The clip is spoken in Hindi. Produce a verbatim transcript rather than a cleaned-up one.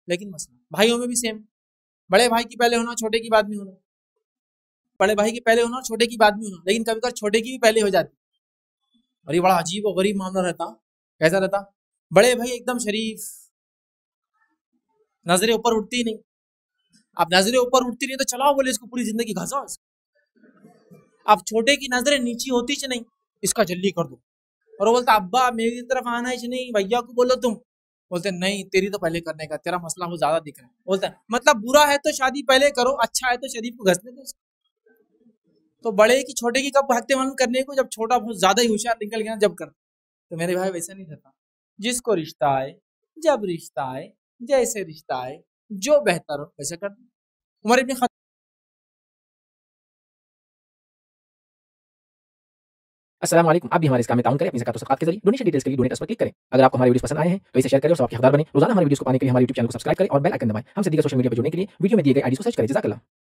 लेकिन मसला भाइयों में भी सेम, बड़े भाई की पहले होना, छोटे की बाद में होना, बड़े भाई की पहले होना और छोटे की बाद में होना, लेकिन कभी कभी छोटे की भी पहले हो जाती। और ये बड़ा अजीब और गरीब मामला रहता। कैसा रहता? बड़े भाई एकदम शरीफ, नजरें ऊपर उठती नहीं। अब नजरें ऊपर उठती नहीं तो चलाओ बोले इसको पूरी जिंदगी घसाओ। अब छोटे की नजरें नीची होती च नहीं, इसका जल्दी कर दो। और वो बोलता अब्बा मेरी तरफ आना ही नहीं, भैया को बोलो तुम। बोलते नहीं तेरी तो पहले करने का, तेरा मसला वो ज्यादा दिख रहा है। बोलता है मतलब बुरा है तो शादी पहले करो, अच्छा है तो शरीफ को घसने दो। तो बड़े की छोटे की कब भागते मालूम करने को, जब छोटा बहुत ज्यादा ही होशियार निकल गया जब कर। तो मेरे भाई वैसा नहीं रहता। जिसको रिश्ता आए, जब रिश्ता आए, जैसे रिश्ता आए, जो बेहतर हो वैसे कर दो। Umar ibn Khattab. अस्सलाम वालेकुम। आप भी हमारे इस काम में ताउन करें अपनी ज़कात और सदक़ात के ज़रिए। डोनेशन डिटेल्स के लिए डोनेट पर क्लिक करें। अगर आपको हमारे वीडियोस पसंद आए हैं तो इसे शेयर करें और सबके हकदार बनें। रोजाना हमारे वीडियोस को पाने के लिए हमारे यूट्यूब चैनल को सब्सक्राइब करें और बेल आइकन दबाएं। हमसे दीगर सोशल मीडिया पर जुड़ने के लिए वीडियो में दिए गए आईडी को सर्च करें। जज़ाकल्लाह।